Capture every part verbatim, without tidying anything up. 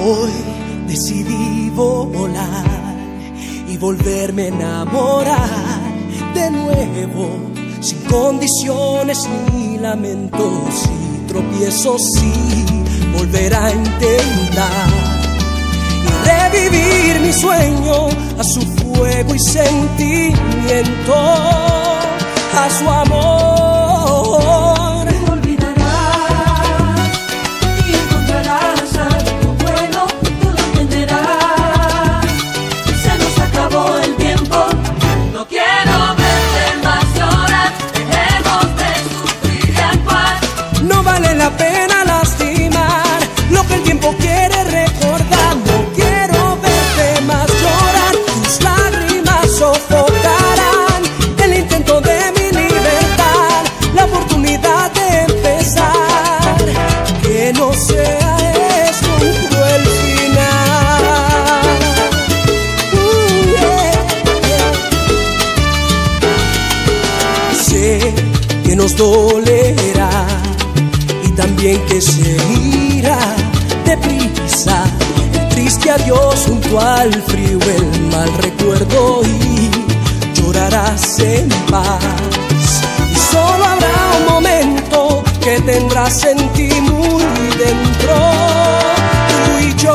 Hoy decidí volar y volverme a enamorar de nuevo, sin condiciones ni lamentos y tropiezos, sí, volver a intentar y revivir mi sueño a su fuego y sentimiento, a su amor. La pena lastimar lo que el tiempo quiere recordar. No quiero verte más llorar, tus lágrimas sofocarán el intento de mi libertad, la oportunidad de empezar. Que no sea esto un cruel final. uh, yeah, yeah. Sé que nos dolerá, también que se irá deprisa el triste adiós junto al frío, el mal recuerdo, y llorarás en paz. Y solo habrá un momento que tendrás en ti muy dentro, tú y yo.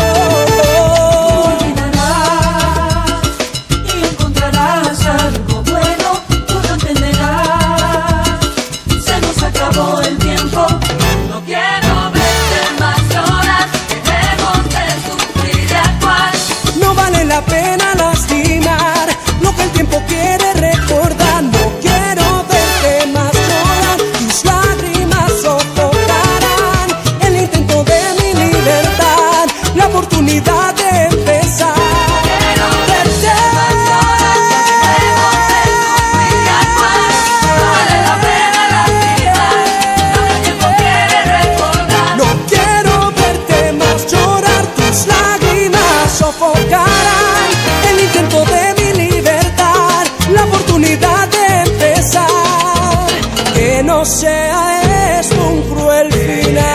La pena lastimar lo que el tiempo quiere recordar. No quiero verte más llorar, tus lágrimas sofocarán el intento de mi libertad, la oportunidad de empezar. Quiero verte más llorar, no vale la pena lastimar lo que el tiempo quiere recordar. No quiero verte más llorar, tus lágrimas sofocarán el intento de mi libertad, la oportunidad de empezar. Que no sea esto un cruel final.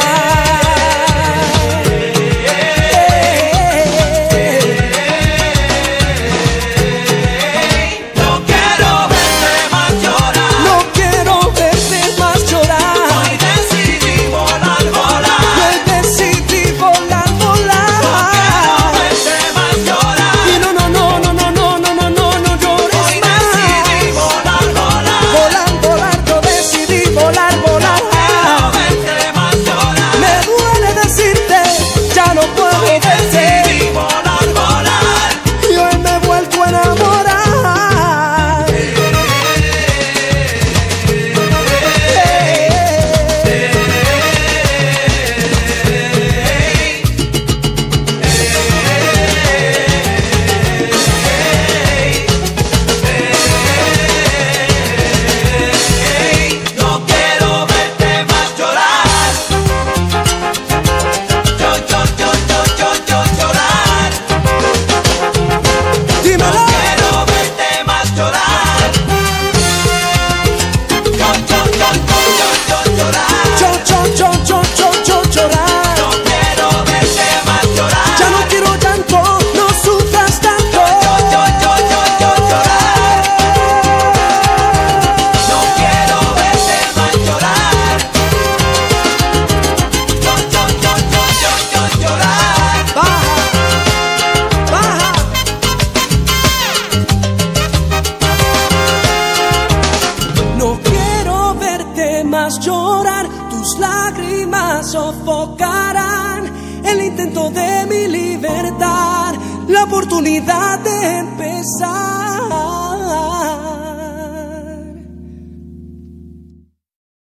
Llorar, tus lágrimas sofocarán el intento de mi libertad, la oportunidad de empezar.